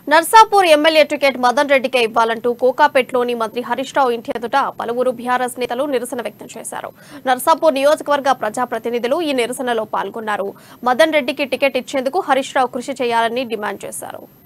Narsapur MLA ticket Madan రెడ్డికే ఇవ్వాలంటూ కోకాపేట్లోని మంత్రి హరీష్ రావు ఇంటి ఎదుట పలువురు బీఆర్ఎస్ నేతలు నిరసన వ్యక్తం చేశారు. నర్సాపూర్ నియోజకవర్గ ప్రజాప్రతినిధులు ఈ నిరసనలో పాల్గొన్నారు. మదన్ రెడ్డికి టికెట్ ఇచ్చేందుకు హరీష్ రావు కృషి చేయాలని డిమాండ్ చేశారు.